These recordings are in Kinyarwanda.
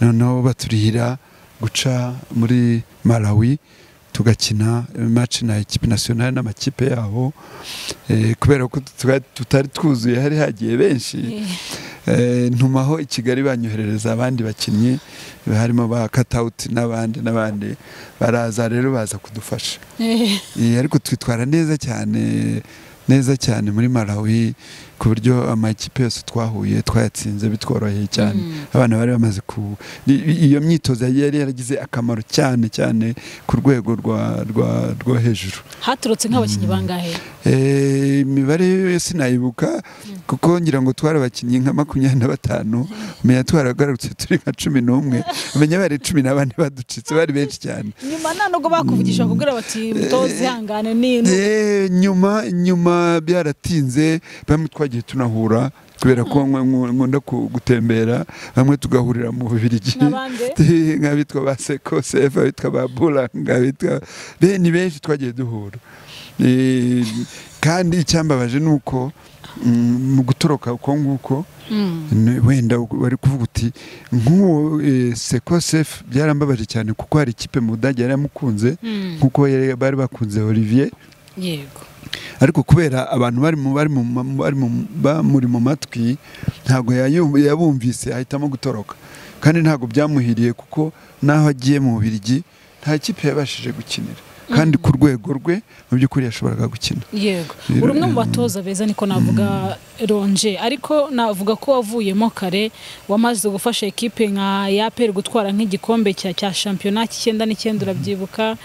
noneho baturihira guca muri Malawi tugakina match na equipe nationale n'amakipe yaho kubera ko tutari twuzuye hari hagiye benshi ntumaho i Kigali banyoherereza abandi bakinnyi harimo ba Katauti n'abandi baraza rero baza kudufasha ariko twitwara neza cyane muri Malawi ku buryo amakipe yose twahuye twayatsinze bitworoheye cyane abana bari bamaze iyo myitozo yari yaragize akamaro cyane ku rwego rwa hejuru. Haturutse nk'abakinnyi bangahe? Imibare sinayibuka kuko ngira ngo twara abakinnyi nka 25 menya twaragarutse turi nka 11 menya bari 14 baducitse bari benshi cyane. Nyuma ntabwo bakuvugisha kugira bati mutoze hangane nino. Nyuma byaratinze bamwe twagiye tunahura kubera ko nkunda gutembera bamwe tugahurira mu Bubiligi nk'abitwa ba Seko Sefa bitwa ba Bulanga bitwa ni benshi twagiye duhura kandi icyambabaje nuko mu gutoroka uko nguko wenda bari kuvuga uti nk'uwo Seko Sefa byarambabaje cyane kuko hari ikipe mu Budage yari yamukunze nkuko bari bakunze Olivier yego ariko kubera abantu bari mu matwi ntago yabumvise ahitamo gutoroka kandi ntago byamuhiriye kuko naho agiye mu Bubiligi nta kipe yabashije gukinira kandi ku rwego rwe mu by'ukuri yashoboraga gukina. Yego urumwe mu batoza beza niko navuga Ronje ariko navuga ko wavuyemo kare wamaze gufasha equipe nka YAPR gutwara nk'igikombe cya championnat 9 urabyibuka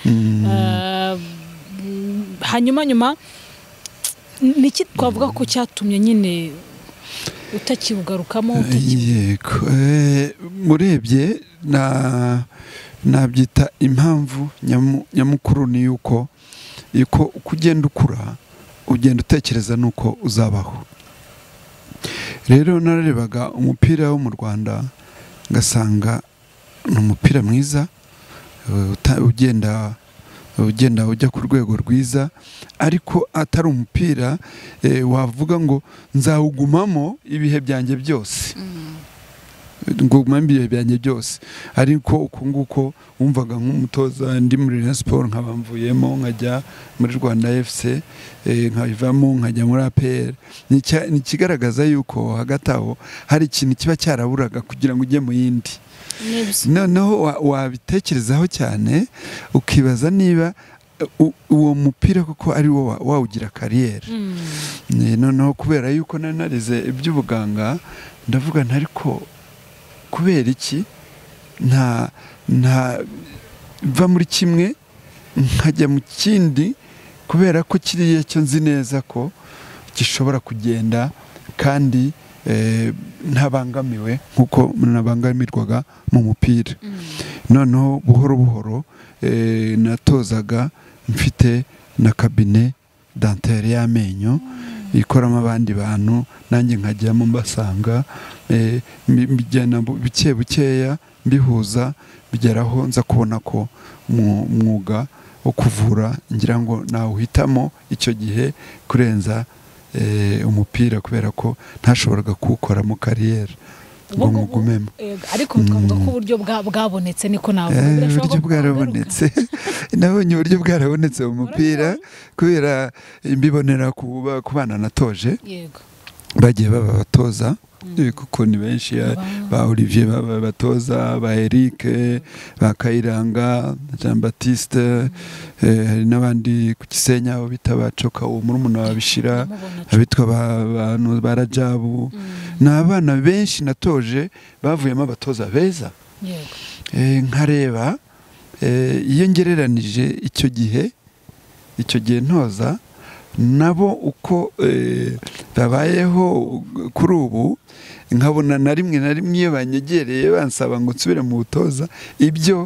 hanyuma niki twavuga ko cyatumye nyine utakibugarukamo yego murebye nabyita impamvu nyamukuru ni yuko kugenda ukura ugenda utekereza nuko uzabaho. Rero nararebaga umupira wo mu Rwanda ngasanga ni umupira mwiza ugenda ujya ku rwego rwiza ariko atari umupira wavuga ngo nzawugumamo ibihe byanjye byose ariko uko nguko wumvaga nk'umutoza ndi muri Rayon Sport nkabamvuyemo nkajya muri Rwanda FC nkavamo nkajya muri APR ni kigaragaza yuko hagati aho hari ikintu kiba cyaraburaga kugira ngo ujye mu yindi. Noneho wabitekerezaho cyane ukibaza niba uwo mupira kuko ari wo wawugira kariyeri. Noneho kubera yuko nanarize iby'ubuganga ndavuga ntariko kubera iki nta va muri kimwe nkajya mu kindi kubera ko kiriya cyo nzi neza ko gishobora kugenda kandi ntabangamiwe nkuko nabangamirwaga mu mupira. Noneho buhoro natozaga mfite na kabine dentaire y'amenyo ikoramo abandi bantu nanjye nkajyamo mbasanga bijyana bukeya mbihuza bigeraho nza kubona ko umwuga wo kuvura ngira ngo nawuhitamo icyo gihe kurenza umupira kubera ko ntashoboraga kuwukora mu kariyeri ngo mugumemo. Ariko twavuga ko uburyo bwabonetse niko navuga uburyo bwarabonetse nabonye uburyo bwarabonetse mu mupira kubera imbibonera ku bana natoje bagiye baba batoza kuko ni benshi ba Olivier batoza ba Eric ba Kayiranga Jean Baptiste hari n'abandi ku Gisenya abo bitabacoka uwo murumuna wabishira abitwa abantu barajabu n'abana benshi natoje bavuyemo abatoza beza. Nkareba iyo ngereranije icyo gihe ntoza nabo uko babayeho kuri ubu nkabona na rimwe iyo banyegereye bansaba ngo nsubire mu butoza ibyo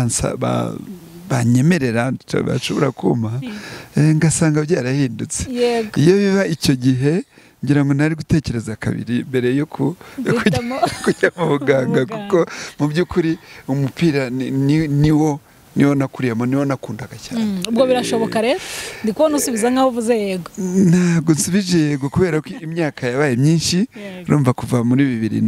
banyemerera bashobora kuma ngasanga byarahindutse. Iyo biba icyo gihe ngira ngo nari gutekereza kabiri mbere yo kujya mu buganga kuko mu by'ukuri umupira niwo niyo nakuriyemo niyo nakundaga cyane. Ubwo birashoboka rero ndi kubona usubiza nkaho uvuze yego. Ntabwo nsubije yego kubera ko imyaka yabaye myinshi, urumva kuva muri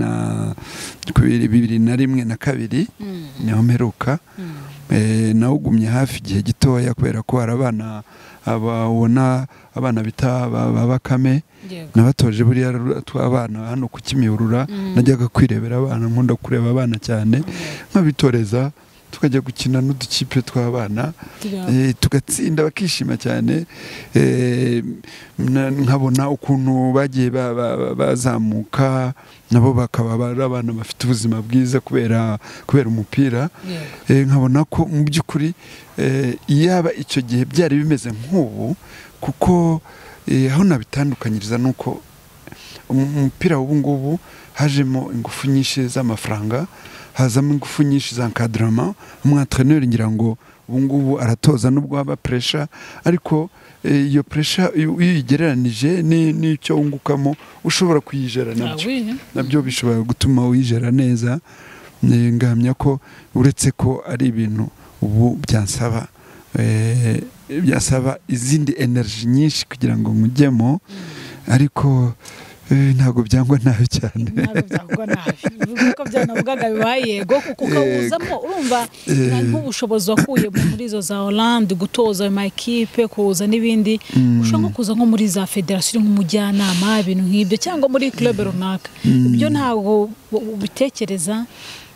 2001 na 2 niho mperuka, nawugumye hafi igihe gitoya kubera ko hari abana ababona abana bita Bakame nabatoje buriya twabana hano ku Kimihurura, najyaga kwirebera abana, nkunda kureba abana cyane, nkabitoreza tukajya gukina n'udukipe tw'abana, tugatsinda bakishima cyane, nkabona ukuntu bagiye bazamuka nabo bakaba ari abana bafite ubuzima bwiza kubera umupira, nkabona ko mu by'ukuri yaba icyo gihe byari bimeze nk'ubu, kuko aho nabitandukanyiriza nuko umupira w'ubu ngubu hajemo ingufu nyinshi z'amafaranga, hazamo ingufu nyinshi za encadrement. Umwantreneur ngira ngo ubu ngubu aratoza nubwo haba pressure, ariko iyo pressure uyigereranije n'icyo wungukamo ushobora kuyijera nabyo bishobora gutuma uyijera neza. Ngahamya ko uretse ko ari ibintu ubu byasaba izindi energy nyinshi kugira ngo mujyemo, ariko ntabwo byangwa nabi cyane. Ntabwo byangwa nabi, bivuga ko byanavugaga bibaye yego, kuko ukawuzamo urumva nk'ubushobozi wakuye muri izo za Hollande, gutoza ama equipe, kuza n'ibindi, ushobora kuza nko muri za federation nk'umujyanama, ibintu nk'ibyo, cyangwa muri club runaka, ibyo ntabwo ubitekereza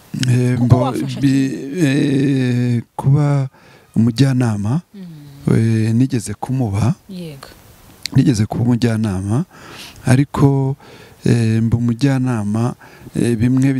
kuba umujyanama. Nigeze kumuba, nigeze kuba umujyanama, ariko mba umujyanama bimwe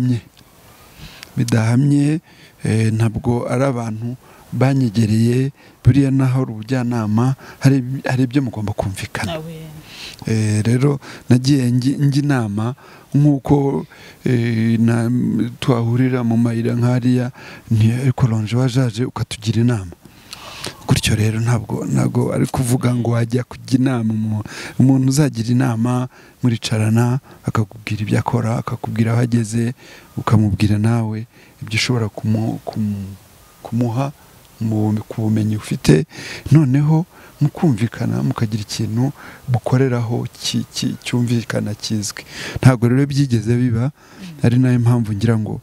bidahamye, ntabwo ari abantu banyegereye. Buriya naho ubujyanama hari ibyo mugomba kumvikana. Rero nagiye njya inama nk'uko twahurira mu mayira nk'ariya, ariko Ronje wajaje ukatugira inama gutyo. Rero ntabwo ari kuvuga ngo wajya kujya inama. Umuntu uzagira inama muricarana, akakubwira ibyo akora, akakubwira aho ageze, ukamubwira nawe ibyo ushobora kumuha ku bumenyi ufite, noneho mukumvikana, mukagira ikintu bukoreraho cyumvikana kizwi. Ntabwo rero byigeze biba, ari nayo mpamvu ngira ngo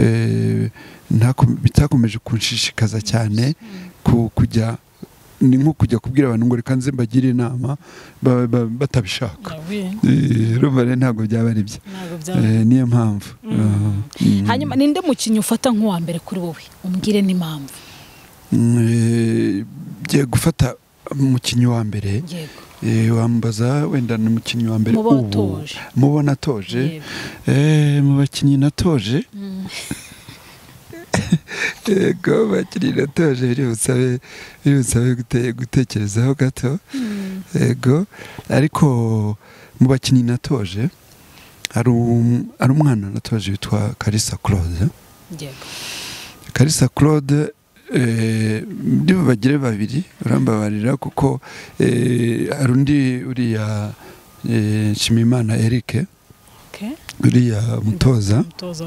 bitakomeje kunshishikaza cyane kujya, ni nko kujya kubwira abantu ngo reka nze mbagire inama batabishaka. Urumva rero ntabwo byaba ari byo, niyo mpamvu. Hanyuma ninde mukinnyi ufata nk'uwa mbere kuri wowe, umbwire n'impamvu? Ngiye gufata umukinnyi wa mbere, wambaza wenda ni umukinnyi wa mbere ubu mubona atoje. Mu bakinnyi natoje, yego bakinnyi natoje biri busabe gutekerezaho gato, yego. Ariko mu bakinnyi natoje hari umwana natoje witwa Kalisa Claude. Kalisa Claude ndibo bagire babiri, urambabarira kuko hari undi uriya Nshimiyimana Eric, uriya mutoza,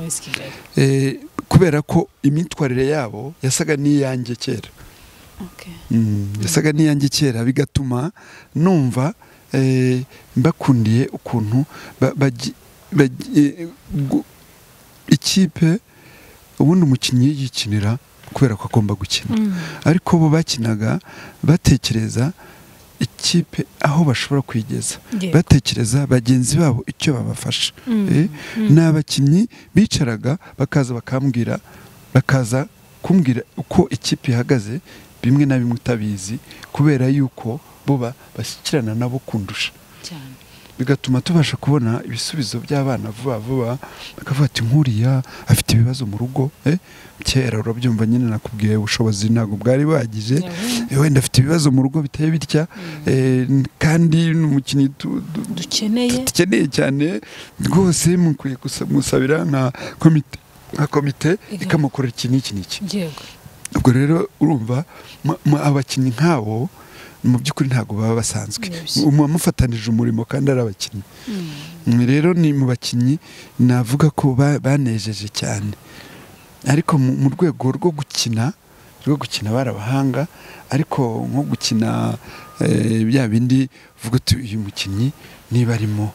kubera ko imyitwarire yabo yasaga n'iyanjye kera, yasaga n'iyanjye kera, bigatuma numva mbakundiye ukuntu ikipe ubundi umukinnyi yikinira kubera ko agomba gukina, ariko bo bakinaga batekereza ikipe aho bashobora kwigeza, batekereza bagenzi babo icyo babafasha. Ni abakinnyi bicaraga bakaza kumbwira uko ikipe ihagaze, bimwe na bimwe utabizi, kubera yuko bo bashyikirana nabo kundusha, bigatuma tubasha kubona ibisubizo by'abana vuba. Bakavuga ati nkuriya afite ibibazo mu rugo, kera urabyumva nyine nakubwiye ubushobozi ntabwo bwari buhagije, wenda afite ibibazo mu rugo biteye bitya, kandi n'umukinnyi dukeneye cyane rwose, mukwiye musabira nka komite ikamukorera iki n'iki. Ubwo rero urumva abakinnyi nk'abo mu by'ukuri ntabwo baba basanzwe, mufatanije umurimo kandi ari abakinnyi. Rero ni mu bakinnyi navuga ko banejeje cyane, ariko mu rwego rwo gukina rwo gukina barabahanga ariko nko gukina bya bindi vuga uti uyu mukinnyi niba arimo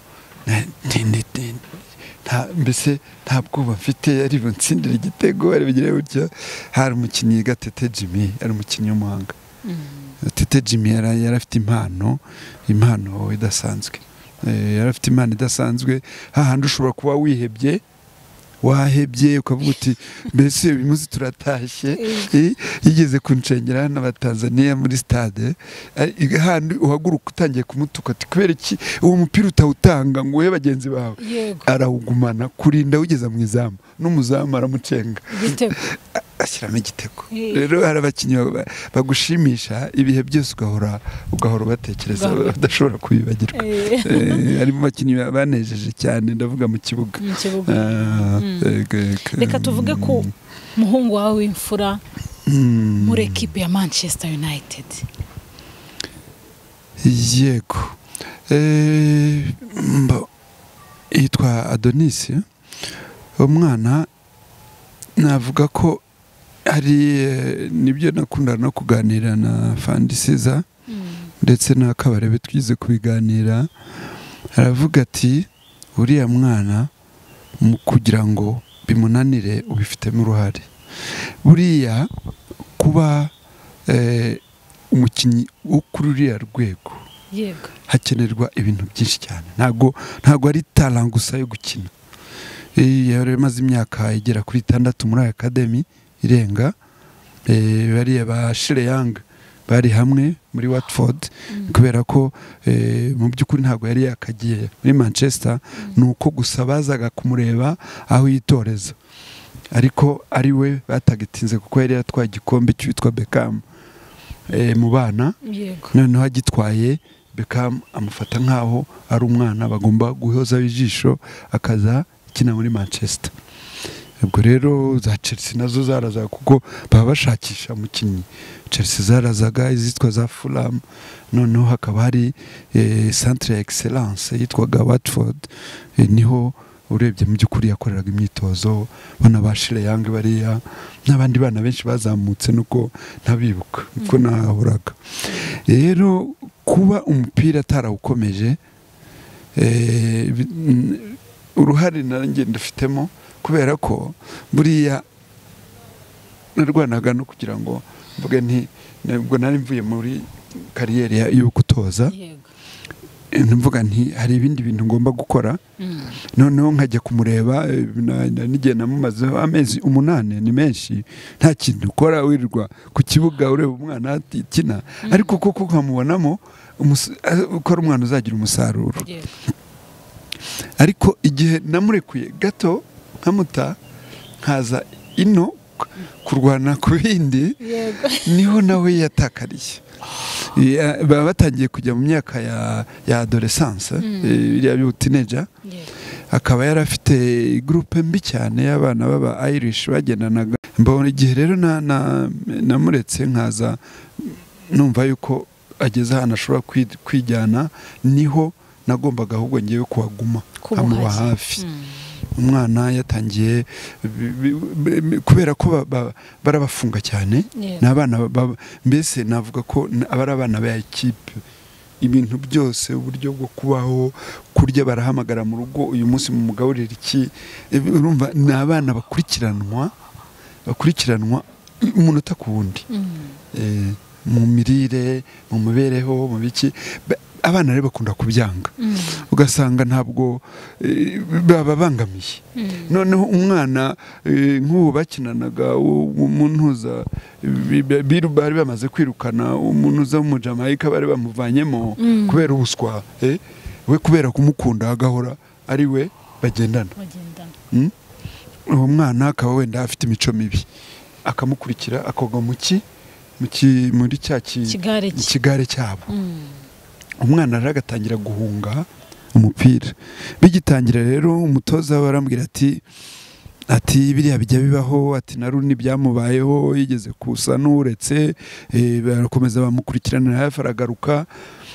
mbese nta bwoba mfite ari bunsindira igitego ari bigire gutya. hari umukinnyi Gatete Jimmy ari umukinnyi w'umuhanga. Gatete Jimmy yari afite impano idasanzwe, yari afite impano idasanzwe hahandi ushobora kuba wahebye ukavuga uti mbese uyu munsi turatashye. yigeze kunshengera n'Abatanzania muri stade handi uhaguruka utangiye kumutuka ati kubera iki uwo mupira utawutanga ngo uhe bagenzi bawe, arawugumana kurinda wigeza mu izamu n'umuzamu aramucenga ashyiramo igitego. rero hari abakinnyi bagushimisha ibihe byose ugahora ubatekereza udashobora kubibagirwa. harimo abakinnyi banejeje cyane ndavuga mu kibuga. reka tuvuge ko muhungu wawe w'imfura muri ekipe ya Manchester United. yego yitwa Adonis. umwana navuga ko hari nibyo nakunda no kuganira na Fandisiza ndetse na Kabarebe twize kubiganira. aravuga ati uriya mwana mu kugira ngo bimunanire ubifitemo uruhare. buriya kuba umukinnyi wo kuri uriya rwego hakenerwa ibintu byinshi cyane. ntago ari talent gusa yo gukina. yari maze imyaka igera kuri 6 muri academy irenga. bariya ba Shire Young bari hamwe muri Watford kubera ko mu by'ukuri ntago yari yakagiye muri Manchester, nuko gusa bazaga kumureba aho yitoreza, ariko ari we batagitinze kuko yari yatwaye igikombe cyitwa Beckham mu bana. noneho agitwaye Beckham amufata nkaho ari umwana bagomba guhoza ijisho akaza kina muri Manchester. ubwo rero za Chelsea nazo zarazaga kuko baba bashakisha umukinnyi. Chelsea zarazaga izitwa za Fulham, noneho hakaba hari centre excellence yitwaga Watford. niho urebye mu by'ukuri yakoreraga imyitozo. bana ba Shire Young bariya n'abandi bana benshi bazamutse nuko ntabibuka uko nahoraga. rero kuba umupira atarawukomeje uruhare nanjye ndafitemo kubera ko buriya narwanaga no kugira ngo mvuge nti nubwo nari mvuye muri kariyeri yo gutoza mvuga nti hari ibindi bintu ngomba gukora. noneho nkajya kumureba n'igihe namumazeho amezi 8 ni menshi nta kintu ukora wirirwa ku kibuga ureba umwana atikina, ariko koko nkamubonamo ukora umwana uzagira umusaruro. ariko igihe namurekuye gato nkamuta nkaza ino kurwana ku bindi niho nawe yatakariye. baba batangiye kujya mu myaka ya adolescence iriya byo teenager. akaba yari afite groupe mbi cyane y'abana baba Irish bagendanaga. mbona igihe rero namuretse nkaza numva yuko ageze ahantu ashobora kwijyana, niho nagombaga ahubwo ngiye kuhaguma amuba hafi. umwana yatangiye kubera ko barabafunga cyane. n'abana mbese navuga ko abari abana ba equipe, ibintu byose uburyo bwo kubaho, kurya barahamagara mu rugo uyu munsi mu mugaburira iki. urumva ni abana bakurikiranwa umunota ku wundi, mu mirire, mu mibereho, mu biki. abana rero bakunda kubyanga, ugasanga ntabwo babangamiye. noneho umwana nk'ubu bakinanaga umuntuza bari bamaze kwirukana umuntuza w'umujamaika bari bamuvanyemo kubera ubuswa, we kubera kumukunda agahora ari we bagendana. uwo mwana akaba wenda afite imico mibi, akamukurikira akoga muri cya kigare cyabo. umwana rero agatangira guhunga umupira. bigitangira rero umutoza barambwira ati biriya bijya bibaho, ati na Runi byamubayeho, yigeze kusa n'uretse barakomeza bamukurikirana hafi aragaruka.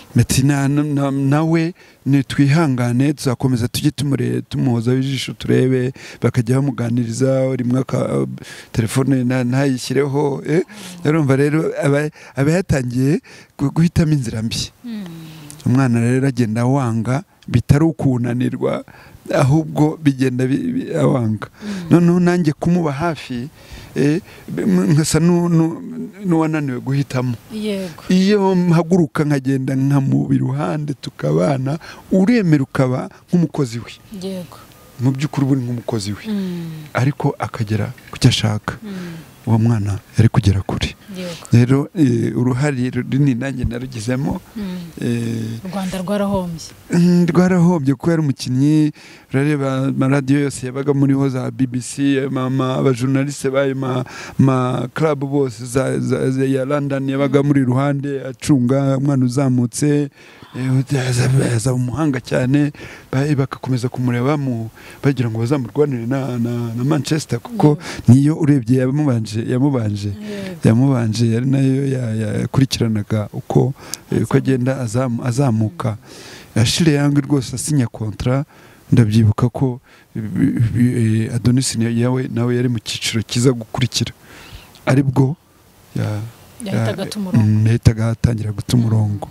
Meti nawe nitwihangane tuzakomeza tujye tumuhozaho ijisho turebe, bakajya bamuganiriza rimwe telefone ntayishyireho. Urumva rero aba yatangiye guhitamo inzira mbi. Umwana rero agenda wanga bitari ukunanirwa, ahubwo bigenda awanga. Noneho nanjye kumuba hafi nkasa n'uwananiwe guhitamo. Iyo mpaguruka nkagenda nkamuba iruhande tukabana, uremera ukaba nk'umukozi we. Mu by'ukuri uri nk'umukozi we, ariko akagera ku cyo ashaka. Uwo mwana yari kugera kure. Rero uruhare runini nanjye narugizemo. U Rwanda rwarahombye. Rwarahombye kuko yari umukinnyi. Urareba amaradiyo yose yabaga muriho za BBC, abajournaliste bayo ma club bose ya London yabaga muri ruhande acunga umwana uzamutse. Yaza umuhanga cyane, bakakomeza kumureba bagira ngo bazamurwanire na Manchester, kuko niyo urebye yamubanje yari nayo yakurikiranaga uko agenda azamuka. Ashile Young rwose asinya kontra, ndabyibuka ko Adonis nawe yari mu cyiciro kiza gukurikira, aribwo yahitaga atangira guta umurongo.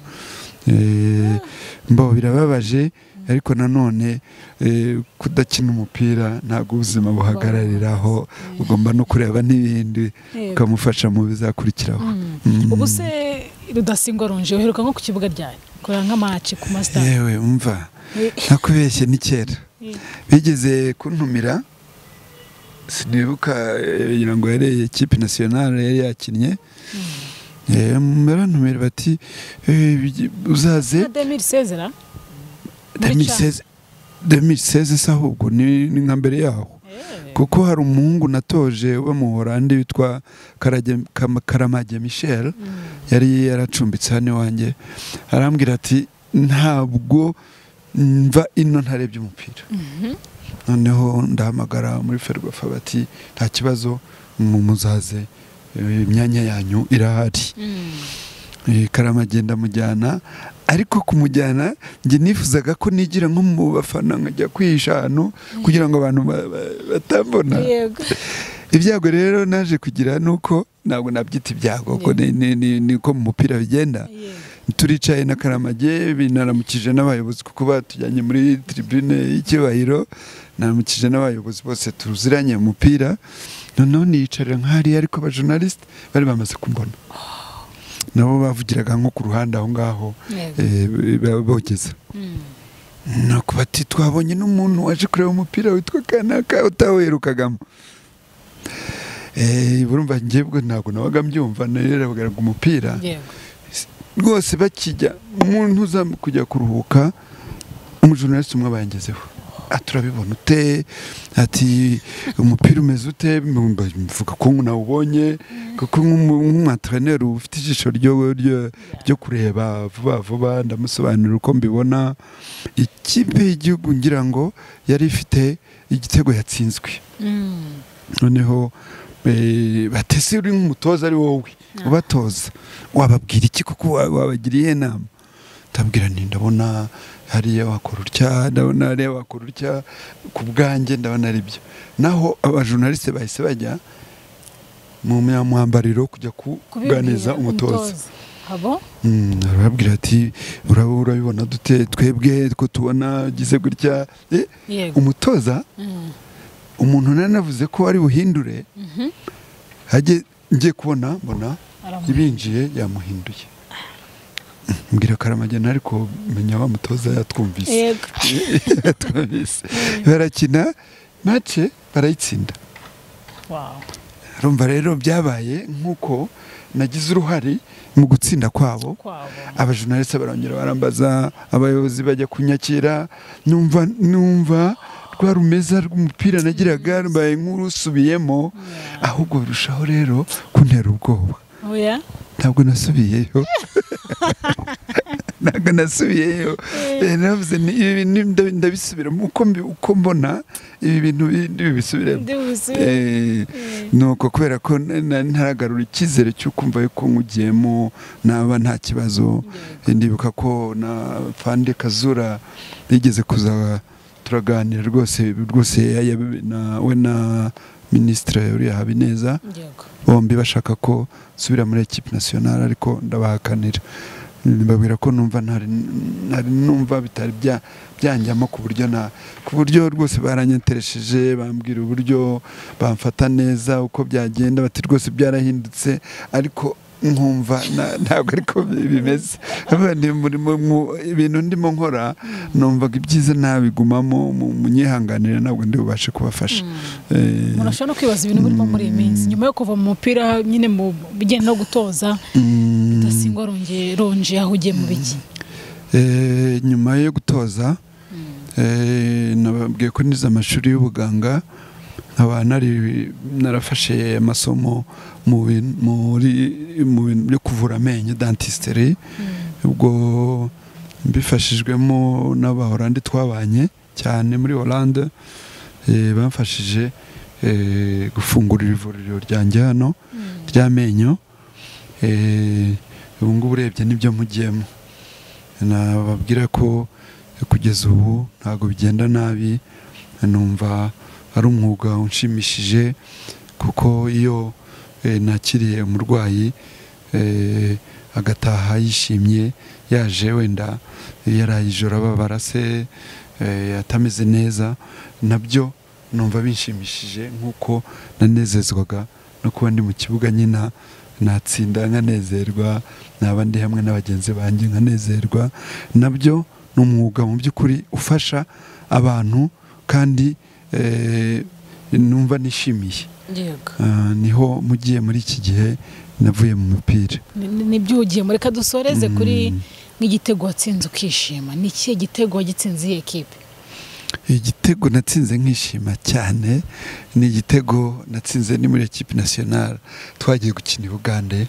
Mbo birababaje, ariko nanone kudakina umupira ntabwo ubuzima buhagarariraho, ugomba no kureba n'ibindi ukamufasha mu bizakurikiraho. Ubu se Rudasingwa Ronje uheruka nko ku kibuga ryari kora nk'amaci ku master? Yewe umva nakubeshye ni kera bigeze kuntumira, sinibuka kugira ngo yari equipe nationale yari yakinnye. Barantumira bati uzaze 2016 sahubwo ni nka mbere yaho, kuko hari umuhungu natoje uba mu Holandi witwa Karamage Michel, yari yaracumbitse hano wanjye. Arambwira ati ntabwo mva ino ntarebye umupira. Noneho ndahamagara muri Ferwafa bati nta kibazo muzaze, imyanya yanyu irahari. Karamage ndamujyana, ariko kumujyana njye nifuzaga ko nigira nko mu bafana nkajya kwihisha hano kugira ngo abantu batambona. Ibyago rero naje kugira nuko ntabwo nabyita ibyago, ko niko mu mupira bigenda. Turicaye na Karamage, binaramukije n'abayobozi kuko batujyanye muri tribune y'icyubahiro, naramukije n'abayobozi bose tuziranye mu mupira. Noneho niyicarira nk'ahari, ariko abajournaliste bari bamaze kumbona, nabo bavugiraga nko ku ruhande aho ngaho bogeza. Nuko bati twabonye n'umuntu waje kureba umupira witwa Kanaka utawerukagamo. Burumva njyebwe ntabwo nabaga mbyumva, narebaga umupira rwose. Bakijya umuntu uza kujya kuruhuka, umujournaliste umwe abangezeho, turabibona ute, ati umupira umeze ute? Mvuga ko nawubonye, kuko nk'umwantreneri ufite ijisho ryo kureba vuba, ndamusobanurira uko mbibona. Ikipe y'igihugu ngira ngo yari ifite igitego yatsinzwe. Noneho batese uri nk'umutoza ari wowe ubatoza, wababwira iki kuko wabagiriye inama? Ndabwira nti ndabona hariya wakora utya, ndabona hariya wakora utya, ku bwanjye ndabona ari byo. Naho abajournaliste bahise bajya mu mwambariro kujya kuganiza umutoza. Arababwira ati urabibona dute twebwe ko tubona gize gutya. Umutoza umuntu nanavuze ko ari buhindure, hajye ngiye kubona mbona ibinjiye yamuhinduye. Mbwira Karamage ariko menya wa mutoza yatwumvise. Barakina match barayitsinda. Rumva rero byabaye nkuko nagize uruhari mu gutsinda kwabo. Abajournaliste barongera barambaza, abayobozi bajya kunyakira, numva rwa rumeza rw'umupira nagiraga mbaye nk'urusubiyemo, ahubwo birushaho rero kuntera ubwoba. Ntabwo nasubiyeyo. Navuze ndabisubira uko mbona ibi bintu bisubiremo. nuko kubera ko ntaragarura icyizere cyo kumva yuko nkugiyemo naba nta kibazo. Ndibuka ko na Fande Kazura yigeze kuza turaganira rwose we na Ministre uriya Habineza, bombi bashaka ko subira muri equipe nationale, ariko ndabahakanira mbabwira ko numva ntari numva bitari byanjyamo ku buryo rwose baranyenteresheje, bambwira uburyo bamfata neza uko byagenda, bati rwose byarahindutse, ariko nkumva ntabwo ariko bimeze. Ibintu ndimo nkora numvaga ibyiza nabigumamo, munyihanganire ntabwo ndi bubashe kubafasha. Murashobora no kwibaza ibintu burimo muri iyi minsi nyuma yo kuva mu mupira nyine mu bijyanye no gutoza, Rudasingwa Ronje yahugiye mu biki? Nyuma yo gutoza nababwiye ko nize amashuri y'ubuganga, nkaba narafashe amasomo mu bintu byo kuvura amenyo, dentisterie. Ubwo mbifashijwemo n'Abahorandi twabanye cyane muri Hollande, bamfashije gufungurira ivuriro ryanjye hano ry'amenyo. Ubu ngubu urebye nibyo mugiyemo, nababwira ko kugeza ubu ntabwo bigenda nabi, numva ari umwuga unshimishije, kuko iyo nakiriye umurwayi agataha yishimye, yaje wenda yaraye ijoro ababara se atameze neza, nabyo numva binshimishije nk'uko nanezezwaga no kuba ndi mu kibuga nyina natsinda nkanezerwa, naba ndi hamwe n'abagenzi banjye nkanezerwa. Nabyo ni umwuga mu by'ukuri ufasha abantu kandi numva nishimiye. Niho mugiye muri iki gihe navuye mu mupira. Nibyo ugiye muri kadusoreze kuri nk'igitego watsinze ukishima. Ni ikihe gitego wagitsinze iyi ekipe? Igitego natsinze nkishima cyane ni igitego natsinze ni muri equipe nationale, twagiye gukina i Bugande.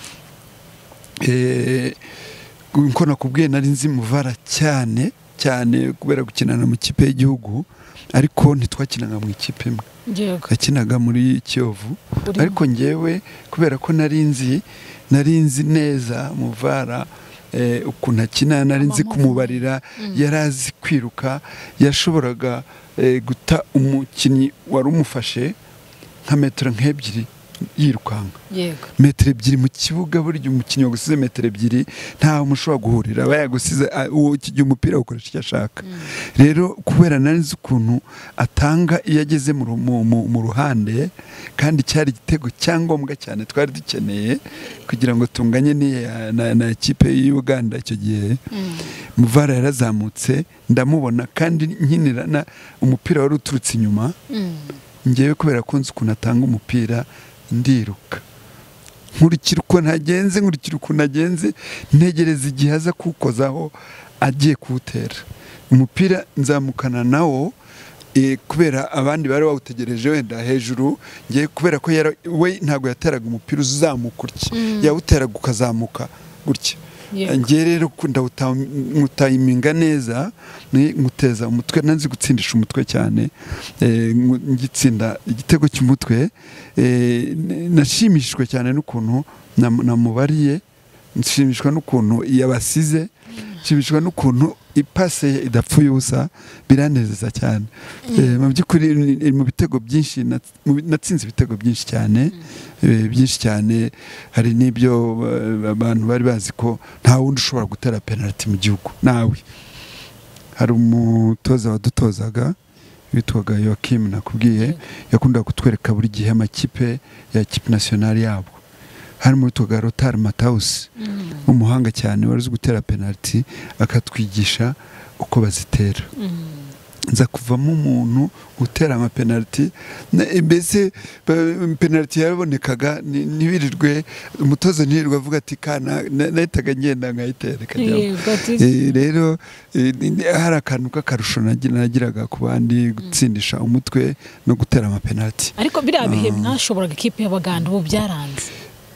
Nko nakubwiye nari nzi Muvara cyane kubera gukinana mu kipe y'igihugu, ariko ntitwakinaga mu ikipe imwe, yakinaga muri Kiyovu. Ariko ngewe kubera ko nari nzi neza Muvara ukuntu akina, nari nzi kumubarira, yarazi kwiruka, yashoboraga guta umukinnyi wari umufashe nka metero nk'ebyiri yirukanka. Metero ebyiri mu kibuga, burya umukinnyi wagusize metero ebyiri ntawe mushobora guhurira, aba yagusize uwo kijya umupira ukoresha icyo ashaka. Rero kubera nari nzi ukuntu atanga iyo ageze mu ruhande, kandi cyari igitego cyangombwa cyane twari dukeneye kugira ngo tunganye na ekipe y'Uganda icyo gihe. Muvara yarazamutse ndamubona, kandi nkinirana umupira wari uturutse inyuma, ngewe kubera ko nzi ukuntu atanga umupira ndiruka, nkurikira ukuntu nagenze, ntegereza igihe aza kuwukozaho agiye kuwutera umupira, nzamukana nawo kubera abandi bari bawutegereje wenda hejuru. Ngiye kubera ko we ntabwo yateraga umupira uzamuka gutya, yawuteraga ukazamuka gutya. Ngiye rero ndawutayiminga neza, nguteza umutwe, nanzi gutsindisha umutwe cyane, ngitsinda igitego cy'umutwe. Nashimishijwe cyane n'ukuntu namubariye, nshimishwa n'ukuntu yabasize, nshimishwa n'ukuntu ipase ye idapfuye ubusa, biranezeza cyane. Mu by'ukuri mu bitego byinshi natsinze ibitego byinshi cyane, hari n'ibyo abantu bari bazi ko nta wundi ushobora gutera penalty mu gihugu nawe. Hari umutoza wadutozaga witwaga Joachim nakubwiye, yakundaga kutwereka buri gihe amakipe ya equipe nationale yabo. Harimo witwaga Lothar Matthaus, umuhanga cyane wari uzi gutera penalty, akatwigisha uko bazitera. Nza kuvamo umuntu utera ama penalty, mbese penalty yarabonekaga ntibirirwe umutoza ntirirwe avuga ati kana nahitaga ngenda nkayitera kajyamo. Rero hari akantu k'akarusho nagiraga ku bandi, gutsindisha umutwe no gutera ama penalty. Ariko biriya bihe mwashoboraga ikipe y'Abaganda ubu byaranze.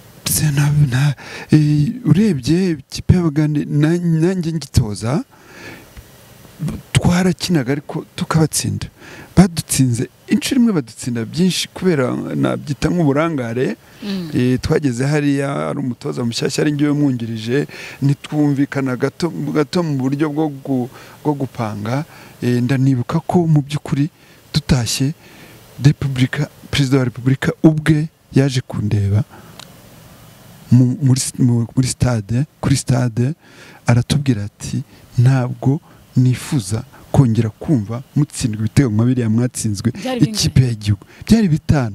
Urebye ikipe y'Abaganda nanjye ngitoza twarakinaga ariko tukabatsinda. badutsinze inshuro imwe badutsinda byinshi kubera nabyita nk'uburangare. Twageze hariya ari umutoza mushyashya ari ngiye umwungirije nitwumvikana gato mu buryo bwo gupanga. Ndanibuka ko mu by'ukuri tutashye perezida wa repubulika ubwe yaje kundeba kuri stade aratubwira ati ntabwo nifuza kongera kumva mutsindwa ibitego nka biriya mwatsinzwe ikipe y'igihugu. Byari 5.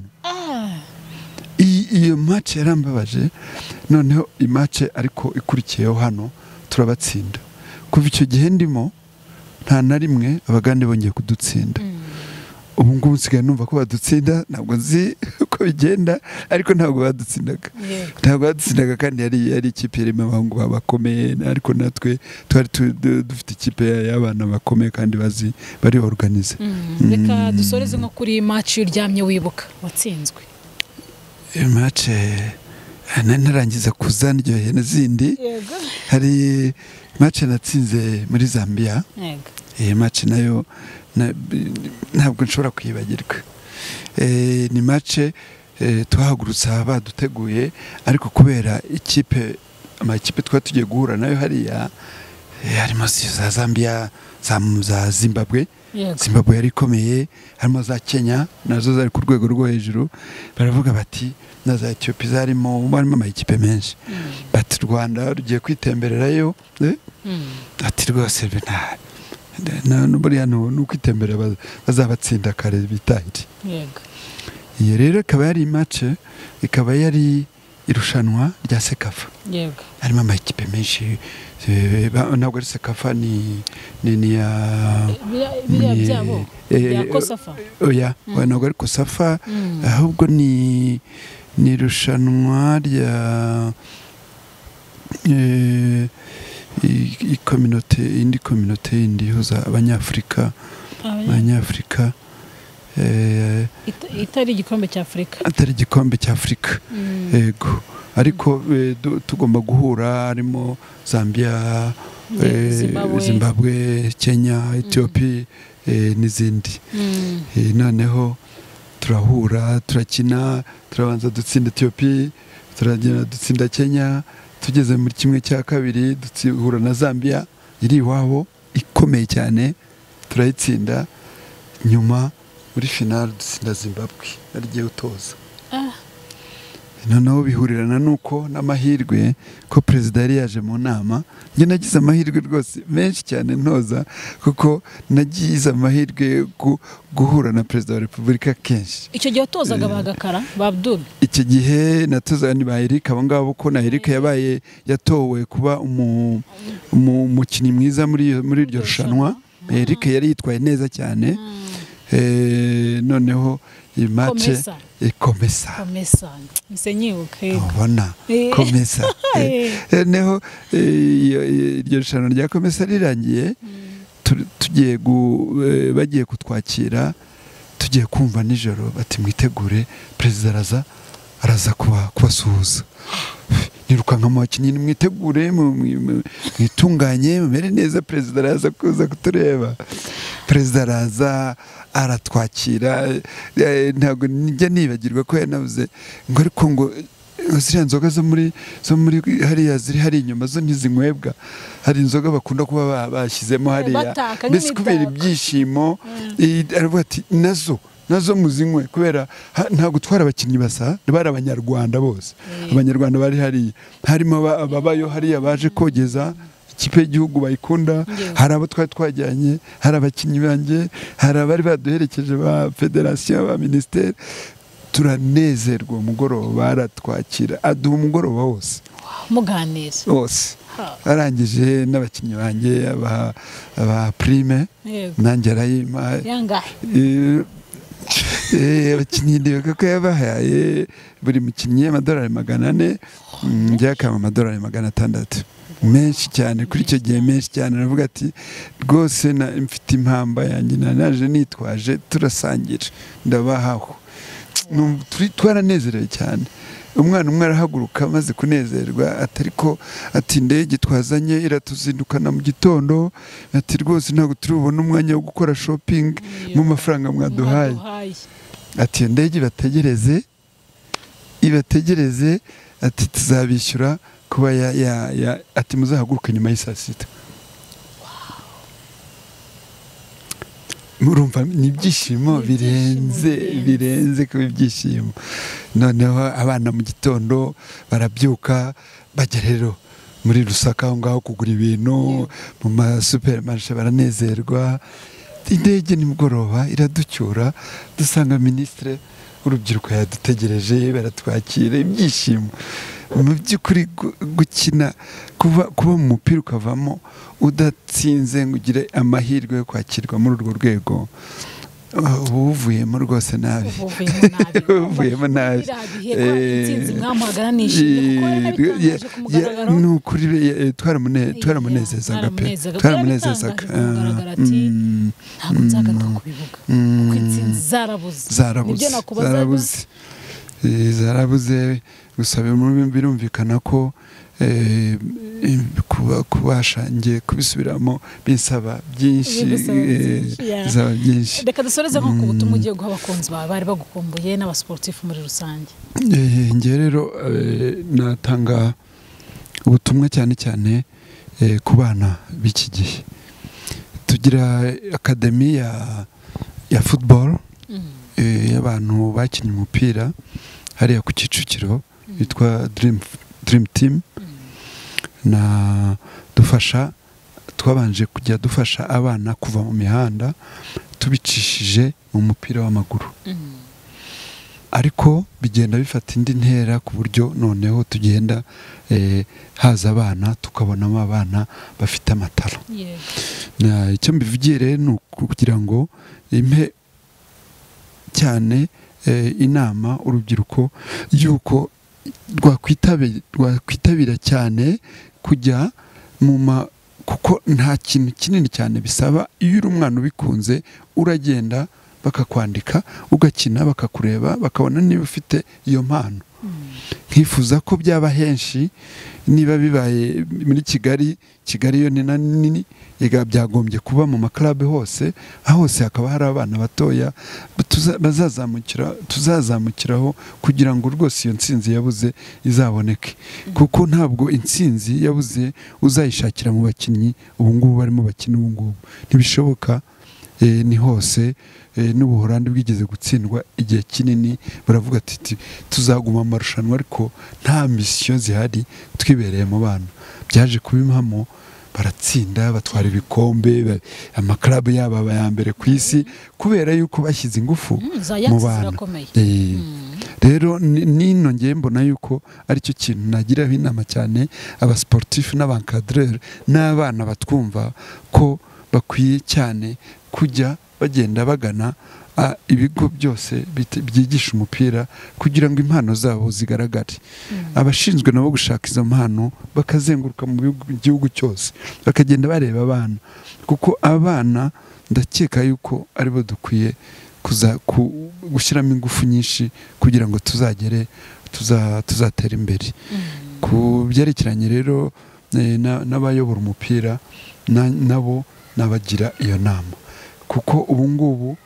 Iyo match yarambabaje. Noneho match ariko ikurikiyeho hano turabatsinda. Kuva icyo gihe ndimo nta na rimwe Abagande bongeye kudutsinda. Ubu ngubu nsigaye numva ko badutsinda, ntabwo nzi uko bigenda, ariko ntabwo badutsindaga kandi yari ikipe irimo abahungu bakomeye, ariko natwe twari dufite ikipe y'abana bakomeye kandi bari organize. Reka dusoreze nko kuri match uryamye wibuka watsinzwe. Match narangiza kuza ndyohe n'izindi. Hari match natsinze muri Zambia. Match nayo ntabwo nshobora kwibagirwa. Ni match twahagurutsa baduteguye, ariko kubera amakipe twari tugiye guhura nayo hariya harimo za Zambia, za Zimbabwe. Zimbabwe yari ikomeye, harimo za Kenya nazo zari ku rwego rwo hejuru. Baravuga bati na za Ethiopia zarimo amakipe menshi. Bati Rwanda rugiye kwitembererayo. Ati rwose buriya ni ukwitemberera bazabatsinda kare bitahire. Iyo rero ikaba yari match, ikaba yari irushanwa rya Sekafa. Harimo amakipe menshi. Ntabwo ari Sekafa ni ya byabo ya Kosafa. Oya, ntabwo ari Kosafa, ahubwo ni irushanwa rya indi communauté ihuza Abanyafurika. Itari igikombe cy'Afrika. Atari igikombe cy'Afrika. Yego. Ariko tugomba guhura harimo Zambia, Zimbabwe, Kenya, Ethiopia n'izindi. Noneho turahura, turakina, turabanza dutsinda Ethiopia, turagenda dutsinda Kenya, tugeze muri 1/2 duhura na Zambia iri iwabo ikomeye cyane, turayitsinda. Nyuma muri final dutsinda Zimbabwe arigiye utoza. Noneho bihurirana nuko n'amahirwe ko perezida yari yaje mu nama. Njye nagize amahirwe rwose menshi cyane ntoza, kuko nagize amahirwe guhura na perezida wa repubulika kenshi. Icyo gihe watozaga Bagakara ba Abdul? Icyo gihe natozaga ni ba Eric abo ngabo, ko na Eric yatowe kuba umukinnyi mwiza muri iryo rushanwa. Eric yari yitwaye neza cyane. Noneho iyi match Komesa ubona Komesa. Noneho iryo rushanwa rya Komesa rirangiye, bagiye kutwakira, tugiye kumva nijoro bati mwitegure perezida araza kubasuhuza. Nirukanka mu bakinnyi mwitegure, mwitunganye, mumere neza, perezida araza kuza kutureba. Perezida araza aratwakira. Ntabwo njya nibagirwa ko yanavuze ngo ariko ngo ziriya nzoga zo muri hariya ziri hari inyuma zo ntizinywebwa. Hari inzoga bakunda kuba bashyizemo hariya, mbese kubera ibyishimo. Aravuga ati nazo muzinywe, kubera nta gutwara abakinnyi basa, bari Abanyarwanda bose. Abanyarwanda bari hariya, harimo ababayo hariya baje kogeza ikipe y'igihugu bayikunda. Hari abo twari twajyanye, hari abakinnyi banjye, hari abari baduherekeje ba federasiyo, ba minisiteri. Turanezerwa umugoroba, baratwakira, aduha umugoroba wose muganira wose. Arangije n'abakinnyi banjye aba prime nanjye arayima. Abakinnyi ndibuka ko yabahaye buri mukinnyi $400, njye akama $600. Menshi cyane kuri icyo gihe, menshi cyane. Aravuga ati rwose mfite impamba yanjye naje nitwaje, turasangira ndabahaho. twaranezerewe cyane. Umwana umwe arahaguruka amaze kunezerwa atariko ati indege twazanye iratuzindukana mu gitondo, ati rwose ntabwo turubona umwanya wo gukora shopping mu mafaranga mwaduhaye, ati indege ibategereze ati tuzabishyura kuba ati muzahaguruka nyuma y'isa sita. Murumva ni ibyishimo birenze kuba ibyishimo. Noneho abana mu gitondo barabyuka bajya rero muri Rusaka aho ngaho kugura ibintu mu masupermarishe, baranezerwa. Indege nimugoroba iraducyura, dusanga minisitiri w'urubyiruko yadutegereje, baratwakira, ibyishimo. Mu by'ukuri gukina, kuba mu mupira ukavamo udatsinze ngo ugire amahirwe yo kwakirwa muri urwo rwego, uvuyemo rwose nabi, uvuyemo nabi. Ni ukuri twaramunezezaga pe, twaramunezezaga. Ntabwo nzagaruka kubivuga kuko intsinzi zarabuze. Gusa birumvikana ko kubasha ngiye kubisubiramo bisaba byinshi. Reka dusoreze nko ku butumwa ugiye guha abakunzi bawe bari bagukumbuye n'abasportifu muri rusange. Ngiye rero natanga ubutumwa cyane cyane ku bana b'iki gihe. Tugira akademi ya football y'abantu bakinnye umupira hariya ku Kicukiro yitwa Dream Team, na twabanje kujya dufasha abana kuva mu mihanda tubicishije mu mupira w'amaguru, ariko bigenda bifata indi ntera ku buryo noneho tugenda haza abana tukabonamo abana bafite amatara. Icyo mbivugiye rero ni ukugira ngo impe cyane inama urubyiruko yuko rwakwitabira cyane kujya kuko nta kintu kinini cyane bisaba. Iyo uri umwana ubikunze uragenda bakakwandika ugakina, bakakureba, bakabona niba ufite iyo mpano. Nkifuza ko byaba henshi, niba bibaye muri Kigali yo ni nini, byagombye kuba mu maklabe hose hakaba hari abana batoya tuzazamukiraho kugira ngo rwose iyo ntsinzi yabuze izaboneke, kuko ntabwo intsinzi yabuze uzayishakira mu bakinnyi ubu ngubu barimo bakina ubu ngubu, ntibishoboka. Ni hose n'Ubuholandi bwigeze gutsindwa igihe kinini, baravuga ati tuzaguma mu marushanwa, ariko nta misiyo zihari, twibereye mu bana. Byaje kuba impamo, baratsinda, batwara ibikombe, amaklabu yabo aba ya mbere ku isi kubera yuko bashyize ingufu mu bana. Rero nino ngiye mbona yuko aricyo kintu nagiraho inama cyane abasportifu n'abankadreur n'abana batwumva ko bakwiye cyane kujya bagenda bagana ibigo byose byigisha umupira kugira ngo impano zabo zigaragare. Abashinzwe nabo gushaka izo mpano bakazenguruka mu gihugu cyose bakagenda bareba abana, kuko abana ndakeka yuko aribo dukwiye gushyiramo ingufu nyinshi kugira ngo tuzatera imbere. Ku byerekeranye rero n'abayobora umupira nabo nabagira iyo nama, kuko ubu ngubu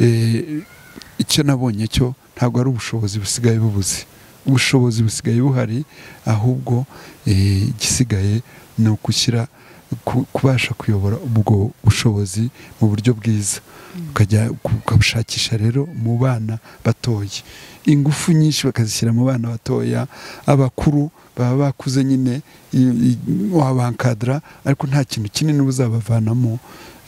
icyo nabonye cyo ntabwo ari ubushobozi busigaye bubuze, ubushobozi busigaye buhari, ahubwo igisigaye ni kubasha kuyobora ubwo bushobozi mu buryo bwiza, ukabushakisha rero mu bana batoya, ingufu nyinshi bakazishyira mu bana batoya. Abakuru baba bakuze nyine wabankadra, ariko nta kintu kinini uzabavanamo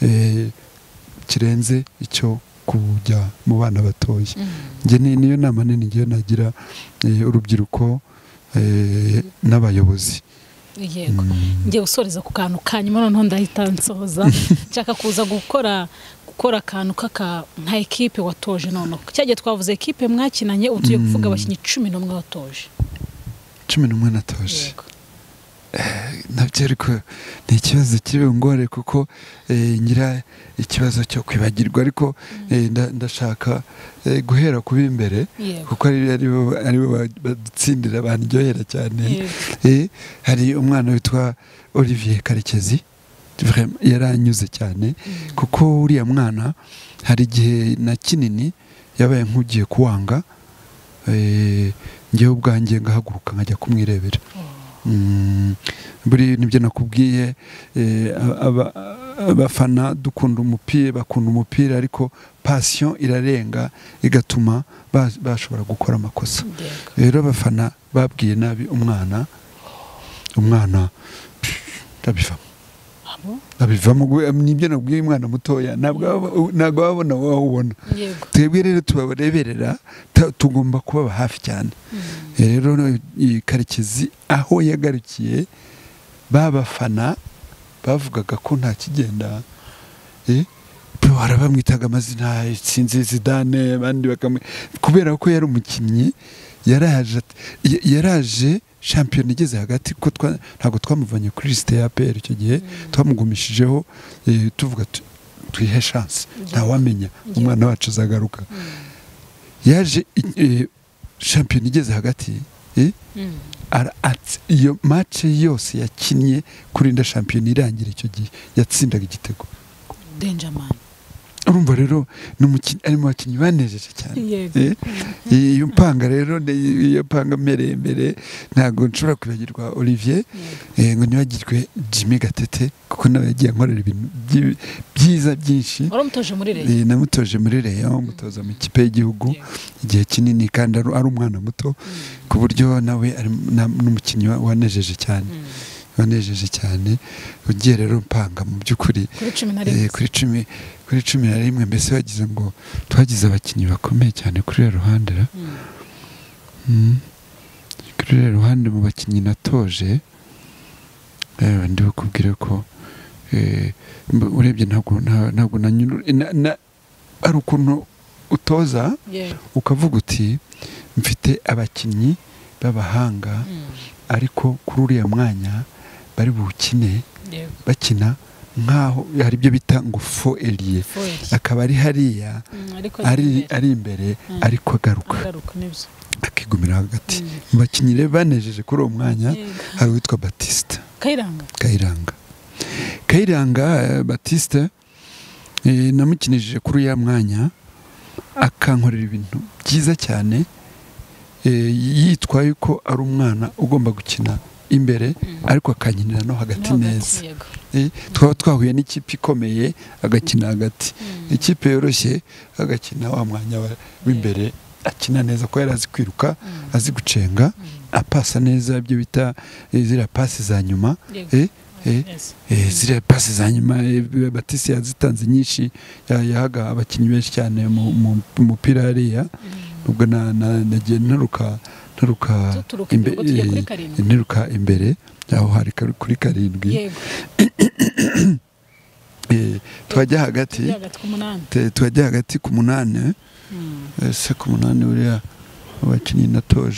kirenze icyo kujya mu bana batoya. Njye niyo nama nini ngiye nagira urubyiruko n'abayobozi. Yego, ngiye gusoreza ku kantu kanyuma noneho ndahita nsoza. Nshaka kuza gukora akantu nka ekipe watoje noneho. Cyagiye twavuze ekipe mwakinanye, utuye kuvuga abakinnyi 11 watoje. 11 natoje. nabyo ariko ni ikibazo kiri bungore kuko ngira ikibazo cyo kwibagirwa ariko ndashaka guhera kuba imbere kuko ari bo badutsindira bandyohera cyane. Hari umwana witwa Olivier Karekezi yaranyuze cyane kuko uriya mwana hari igihe na kinini yabaye nk'ugiye kuwanga, njyewe ubwanjye ngahaguruka nkajya kumwirebera. Buri nibyo nakubwiye, abafana dukunda umupira, bakunda umupira ariko passion irarenga igatuma bashobora gukora amakosa. Rero abafana babwiye nabi umwana ndabivamo nibyo nabwiye umwana mutoya ntabwo babona wawubona. Twebwe rero tubareberera, tugomba kubaba hafi cyane. Rero Karekezi aho yagarukiye babafana bavugaga ko nta kigenda, bamwitaga amazina sinzi Zidane abandi kubera ko yari umukinnyi yaraje shampiyona igeze hagati ko ntabwo twamuvanye kuri liste ya APR icyo gihe, twamugumishijeho tuvuga twihe chance ntawamenya umwana wacu azagaruka. Yaje shampiyona igeze hagati, iyo match yose yakinnye kurinda shampiyona irangira icyo gihe yatsindaga igitego. Dangerman urumva rero ari mu bakinnyi banejeje cyane. Iyo mpanga rero iyo mpanga mbere ntabwo nshobora kwibagirwa Olivier, ngo ntibagirwe Jimmy Gatete kuko nawe yagiye ankorera ibintu byiza byinshi. Waramutoje muri Rayon? Namutoje muri Rayon, mutoza mu ikipe y'igihugu igihe kinini kandi ari umwana muto ku buryo nawe ari n'umukinnyi wanejeje cyane. Ugiye rero mpanga mu by'ukuri kuri 11 mbese wagize ngo twagize abakinnyi bakomeye cyane kuri ruhande mu bakinnyi natoje. Ndi bukubwire ko urebye ntabwo ari ukuntu utoza ukavuga uti mfite abakinnyi b'abahanga ariko kuri uriya mwanya bari bukine bakina nkaho hari ibyo bita ngo faux ailier, akaba ari hariya ari imbere ariko agaruka akigumira hagati. Mu bakinnyi rero banejeje kuri uwo mwanya hari uwitwa Baptiste Kayiranga Baptiste, namukinishije kuri ya mwanya akankorera ibintu byiza cyane, yitwaye ko ari umwana ugomba gukina imbere ariko akankinira no hagati neza. Twaba twahuye n'ikipe ikomeye agakina hagati, ikipe yoroshye agakina wa mwanya w'imbere akina neza ko yari azi kwiruka, azi gucenga, apasa neza ibyo bita ziriya pasi za nyuma. Ziriya pasi za nyuma Batiste yazitanze nyinshi, yahaga abakinnyi benshi cyane mu mupira hariya. Ubwo nagiye ntaruka imbere aho hari kuri 7 twajya hagati ku 8 se ku 8 uriya abakinnyi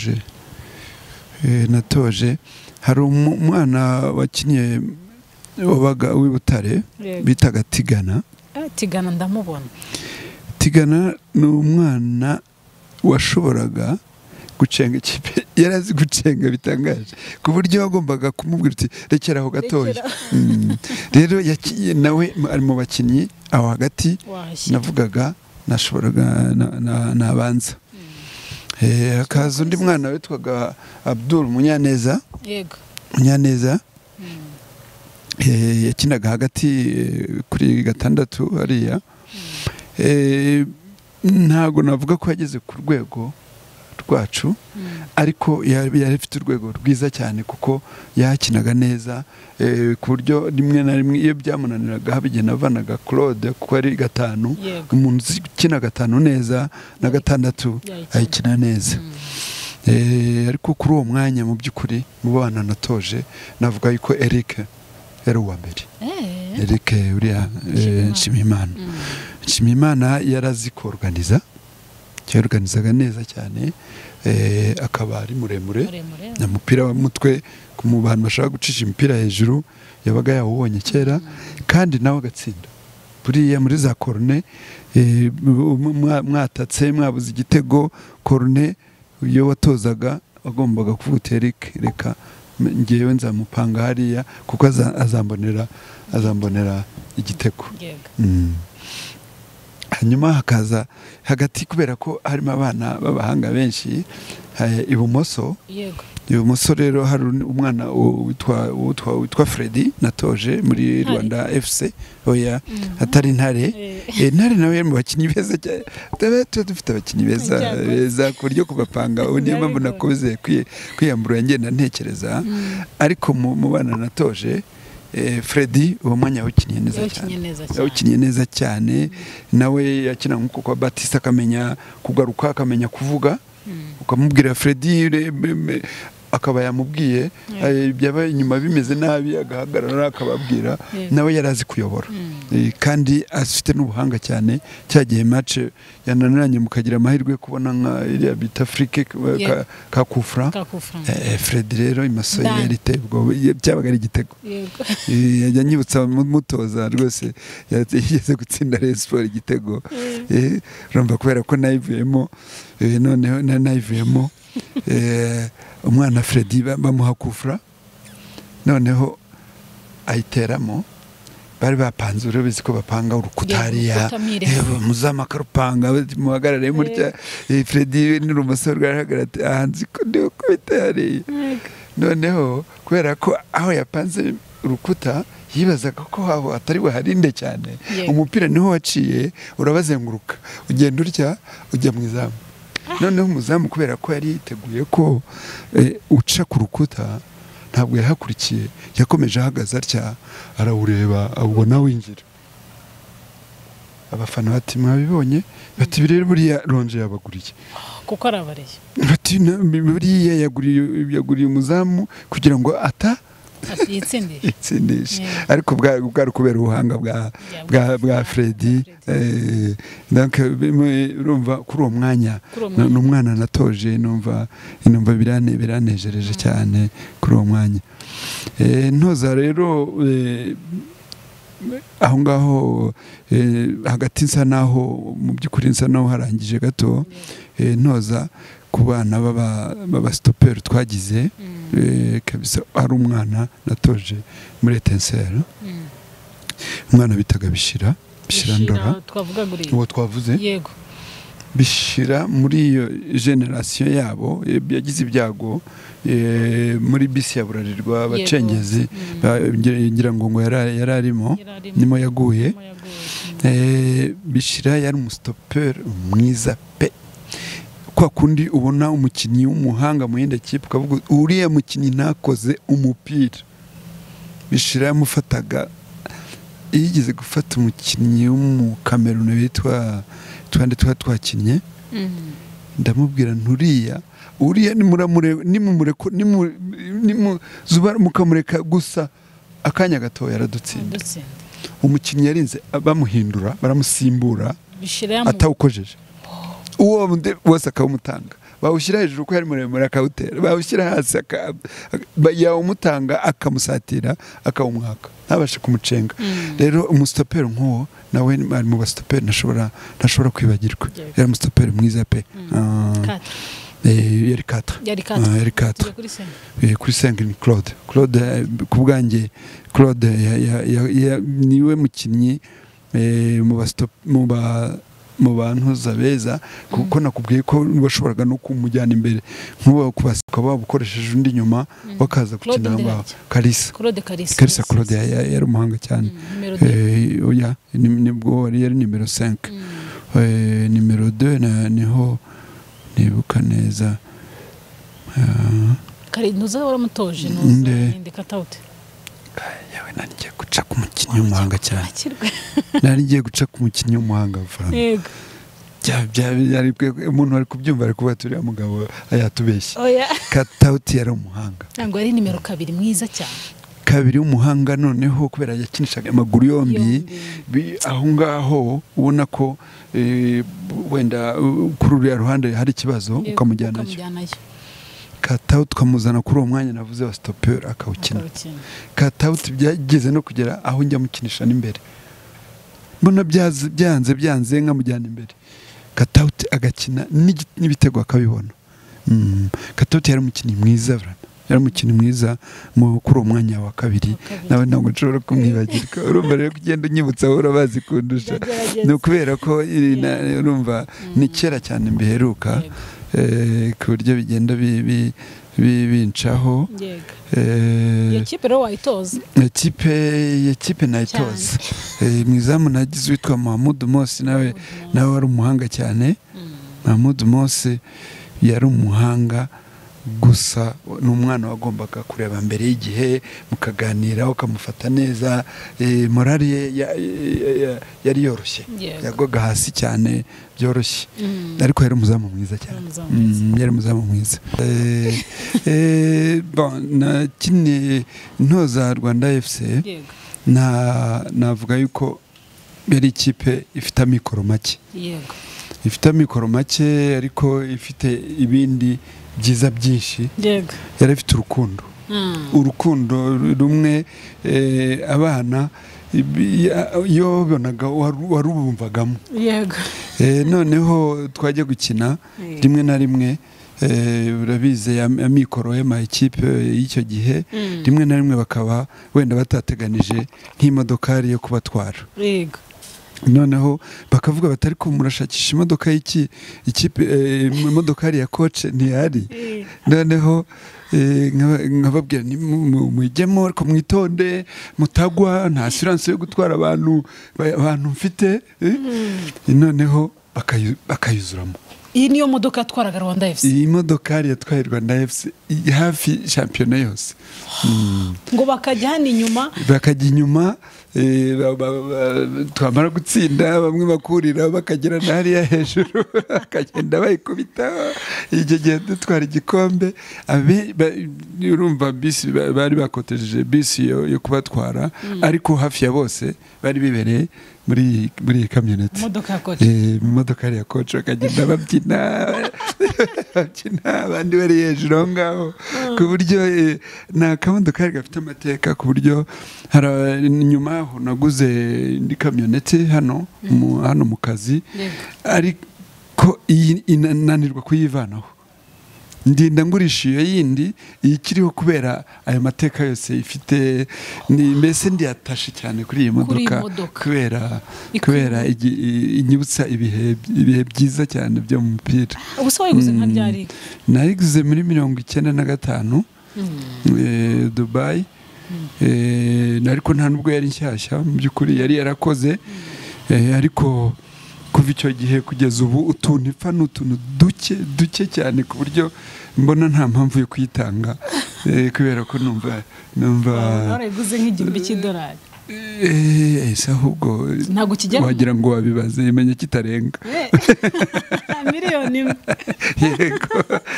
natoje hari umwana wakinnye wabaga w'Ibutare bitaga Tigana ndamubona. Tigana ni umwana washoboraga gucenga ikipe, yarazi gucenga bitangaje ku buryo wagombaga kumubwira uti rekera aho gatoya. Rero nawe ari mu bakinnyi aho hagati navugaga nashoboraga nabanza. Hakaza undi mwana witwaga Abdul Munyaneza yakinaga hagati kuri 6 hariya. Ntabwo navuga ko yageze ku rwego rwacu ariko yari afite urwego rwiza cyane kuko yakinaga neza, ku buryo rimwe na rimwe iyo byamunaniraga habigena avanaga Claude kuko ari 5, umuntu ukina 5 neza na 6 ayikina neza. Ariko kuri uwo mwanya mu by'ukuri mu bana natoje navuga yuko Eric yari uwa mbere. Eric uriya Nshimiyimana yarazi ko organiza cyaorganizaga neza cyane, akaba ari muremure na mupira wa mutwe ku mu bantu bashaka gucisha imipira hejuru yabaga yawubonye kera, kandi nawe agatsinda buriya muri za corne, mwatatse mwabuze igitego corne, iyo watozaga agombaga kuvuga Eric reka ngewe nzamupanga hariya kuko azambonera igitego. Hanyuma hakaza hagati, kubera ko harimo abana b'abahanga benshi, ibumoso rero hari umwana witwa Freddy natoje muri Rwanda FC, oya atari Ntare. Ntare nawe mu bakinnyi beza cyane, dufite abakinnyi beza ku buryo kubapanga, niyo mpamvu nakoze kwiyambura ngenda ntekereza, ariko mu bana natoje Freddy uwo mwanya yawukinnye neza cyane, nawe yakina nk'uko kwa Batista, akamenya kugaruka, akamenya kuvuga, ukamubwira Freddy akaba yamubwiye byaba inyuma bimeze nabi, agahagarara akababwira, nawe yarazi kuyobora, kandi afite n'ubuhanga cyane. Cyagiye match yananiranye mukagira amahirwe kubona nka iriya bita Afrique ka kufra, Freddy rero imaso yari tebwo byabaga ari igitego, yajya nyibutsa mutoza rwose yageze gutsinda Rayon Sport igitego, urumva kubera ko nayivuyemo, noneho nayivuyemo umwana Freddy bamuha kufra, noneho ayiteramo, bari bapanze urubizi ko bapanga urukutariya, muzama karupanga muhagarare mutya, Freddy n'urumoso rwarahagarate ahanzi ko ndio kubitari, noneho kubera ko aho yapanze urukuta yibazaga ko aho atari buharinde cyane, umupira niho waciye urabazenguruka, ugenda urya ujya mu izamu. Noneho umuzamu kubera ko yari yiteguye ko uca ku rukuta, ntabwo yahakurikiye, yakomeje ahagaze atya arawureba, abona winjira. Abafana bati mwabibonye, bati rero buriya Ronje yabaguriye kuko arabareye, bati buriya yaguriye umuzamu kugira ngo yitsindishe, ariko bwari kubera ubuhanga bwa Freddy. Donc urumva kuri uwo mwanya n'umwana natoje, numva biranejereje cyane kuri uwo mwanya. Ntoza rero aho ngaho hagati nsa naho mu by'ukuri nsa naho harangije gato, ntoza ku bana baba stopper twagize, kabisa ari umwana natoje muri Etincelle, umwana bitaga Bishira Ndora, uwo twavuze yego, Bishira muri iyo generation yabo yagize ibyago muri bisi ya Burarirwa abacengezi, ngira ngo yararimo nimo yaguye. Bishira yari umustopper mwiza pe, kwa kundi ubona umukinnyi w'umuhanga mu yindi kipe ukavuga uriya mukinnyi nakoze umupira. Bishira yamufataga, yigeze gufata umukinnyi w'umukameruni witwa twakinnye, ndamubwira nturiya uriya nimuzuba mukamureka gusa akanya gato yaradutsinda. Umukinnyi yarinze bamuhindura, baramusimbura atawukojeje, uwo wose akawumutanga, bawushyira hejuru ko yari muremure akawutera, bawushyira hasi yawumutanga akamusatira akawumwaka, ntabashe kumucenga. Rero umustopper nk'uwo nawe ari mu bastopper ntashobora kwibagirwa, yari umustopper mwiza pe. Yari 4 kuri 5 ni Claude ku bwanjye. Claude niwe mukinnyi mu bantu zabeza, kuko nakubwiye ko bashoboraga no kumujyana imbere, nk'uwo kubasika babukoresheje undi nyuma bakaza gukina ngaho. Kalisa Claude yari umuhanga cyane, oya nibwo yari nimero 5, nimero 2 niho nibuka neza. Nuza waramutoje n'indi Katauti, yawe nanigiye guca ku mukinnyi w'umuhanga cyane, nanigiye guca ku mukinnyi w'umuhanga Frank. Umuntu ari kubyumva ari kuba turiya mugabo ayatubeshye. Katauti yari umuhanga, ntabwo ari nimero 2 mwiza cyane. kabiri w'umuhanga noneho kubera yakinishaga amaguru yombi aho ngaho ubona ko wenda kuri uriya ruhande hari ikibazo ukamujyanayo Katauti tukamuzana kuri uwo mwanya navuze wa stopper akawukina. Katauti byageze no kugera aho njya mukinisha n'imbere. Mbona byanze nkamujyana imbere. Katauti agakina n'ibitego akabibona. Katauti yari umukinnyi mwiza vrana. Yari umukinnyi mwiza kuri uwo mwanya wa kabiri. Nawe ntabwo nshobora kumwibagirwa. Urumva rero kugenda unyibutsa aho urabazi kundusha. No kubera ko urumva ni kera cyane mbiheruka. Ku buryo bigenda bincaho ikipe rero wayitoza ikipe nayitoza mwizamu nagize witwa Mahmoud Mosi nawe wari umuhanga cyane Mahmoud Mosi yari umuhanga gusa n'umwana wagombaga kureba mbere y'igihe mukaganira ukamufata neza morale yari yoroshye yagoga hasi cyane byoroshye ariko yari umuzamu mwiza cyane yari umuzamu mwiza nakini ntoza Rwanda FC navuga yuko yari ikipe ifite amikoro make ifite amikoro make ariko ifite ibindi byiza byinshi yari ifite urukundo rumwe abana iyo bonaga warubumvagamo noneho twajya gukina rimwe na rimwe urabize amikoro y'ama equipe y'icyo gihe rimwe na rimwe bakaba wenda batateganije nk'imodokari yo kubatwara noneho bakavuga batari ko murashakisha imodoka ikipe imodokari ya coach ntiyari noneho nkababwira mujyemo ariko mwitonde mutagwa nta assurance yo gutwara abantu mfite noneho bakayuzuramo. Iyi niyo modoka yatwaraga Rwanda FC. Iyi modokari yatwaye Rwanda FC hafi shampiyona yose. Ngo bakajya inyuma twamara gutsinda bamwe bakurira bakagera hariya hejuru bakagenda bayikubita icyo gihe dutwara igikombe urumva bisi bari bakoteje bisi yo kubatwara ariko hafi ya bose bari bibereye muri kamyoneti imodoka ya coach bakagenda babyina abandi bari hejuru aho ngaho ku buryo nta kamodoka gafite amateka ku buryo nyuma yaho naguze indi kamyoneti hano mu kazi ariko inanirwa kuyivanaho ndinda ngurisha iyo yindi ikiriho kubera ayo mateka yose ifite mbese ndiyatashe cyane kuri iyi modoka kubera inyibutsa ibihe byiza cyane byo mu mupira. Ubuse wayiguze nka ryari? Nayiguze muri 1995 Dubai ariko nta nubwo yari nshyashya mu by'ukuri yari yarakoze ariko kuva icyo gihe kugeza ubu utuntu ipfa n'utuntu duke cyane ku buryo mbona nta mpamvu yo kuyitanga kubera ko numva warayiguze nk'igihumbi cy'idolari ahubwo wagira ngo wabibaze imenya kitarenga miliyoni imwe yego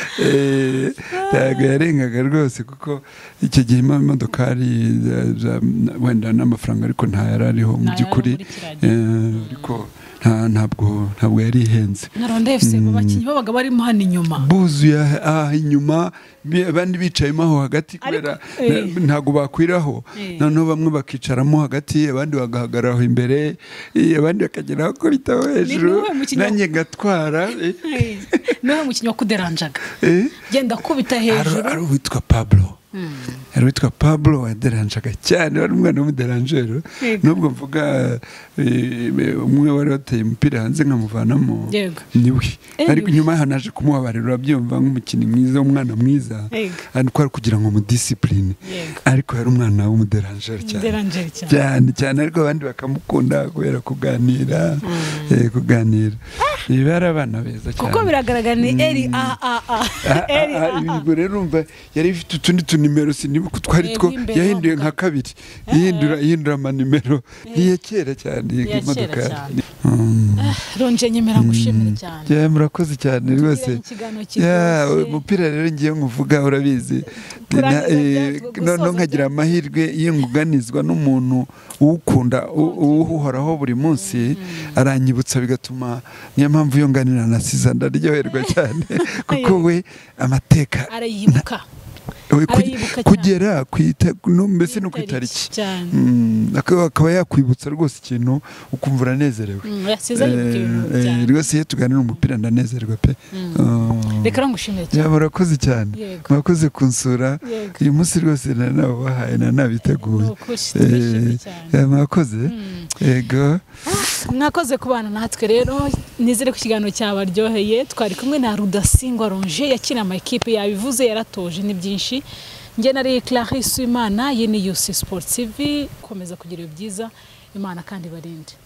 ntabwo yarengaga rwose kuko icyo gihe imodokari wenda n'amafaranga ariko ntayarariho mu by'ukuri ariko ntabwo yari ihenze. Na Rwanda FC abakinnyi babaga barimo hano inyuma buzuye inyuma abandi bicayemo aho hagati kubera ntabwo bakwiraho noneho bamwe bakicaramo hagati abandi bagahagararaho imbere abandi bakageraho ko bitaho hejuru nanjye gatwara niwe mukinnyi wakuderanjaga genda kubita hejuru ari uwitwa Pablo yari witwa Pablo waderanjaga cyane wari umwana w'umuderanjero nubwo mvuga umwe wari wateye umupira hanze nkamuvanamo niwe ariko nyuma yaho naje kumubabarira urabyumva nk'umukinnyi mwiza w'umwana mwiza ariko ari kugira ngo mudisipline ariko yari umwana w'umuderanjero cyane ariko abandi bakamukunda kubera kuganira bari abana beza cyane kuko biragaragara ni eri rero urumva yari ifite utundi tunimero twari two yahinduye nka kabiri yihindura amanimero niya kera cyane imodoka. Ronje nyemera ngushimire cyane. Murakoze cyane rwose. Umupira rero ngiye nkuvuga urabizi no nkagira amahirwe y'inguganizwa n'umuntu uwukunda uhoraho buri munsi aranyibutsa bigatuma niyo mpamvu iyo nganira na Siza ndaryoherwa cyane kuko we amateka arayibuka kugera mbese no ku itariki akaba yakwibutsa rwose ikintu ukumva uranezerewe. Rwose iyo tuganira umupira ndanezerwa pe. Reka ngushimire cyane. Murakoze cyane, mwakoze kunsura uyu munsi rwose nanabahaye nanabiteguye. Mwakoze yego. Mwakoze kubana natwe rero, nizere ko ikiganiro cyabaryoheye. Twari kumwe na Rudasingwa Ronje yakina ama equipe yabivuze yaratoje ni byinshi. Nge nari Clarisse Imana, iyi ni UC Sport TV. Komeza kugira ibyiza, Imana kandi barinde.